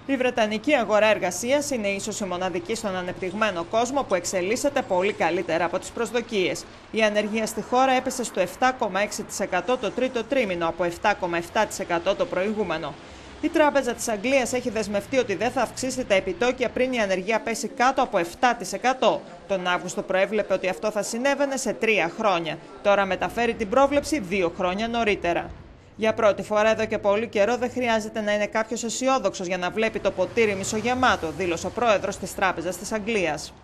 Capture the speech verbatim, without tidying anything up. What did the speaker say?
Η Βρετανική αγορά εργασίας είναι ίσως η μοναδική στον ανεπτυγμένο κόσμο που εξελίσσεται πολύ καλύτερα από τις προσδοκίες. Η ανεργία στη χώρα έπεσε στο επτά κόμμα έξι τοις εκατό το τρίτο τρίμηνο από επτά κόμμα επτά τοις εκατό το προηγούμενο. Η Τράπεζα της Αγγλίας έχει δεσμευτεί ότι δεν θα αυξήσει τα επιτόκια πριν η ανεργία πέσει κάτω από επτά τοις εκατό. Τον Αύγουστο προέβλεπε ότι αυτό θα συνέβαινε σε τρία χρόνια. Τώρα μεταφέρει την πρόβλεψη δύο χρόνια νωρίτερα. Για πρώτη φορά εδώ και πολύ καιρό δεν χρειάζεται να είναι κάποιος αισιόδοξος για να βλέπει το ποτήρι μισογεμάτο, δήλωσε ο πρόεδρος της Τράπεζας της Αγγλίας.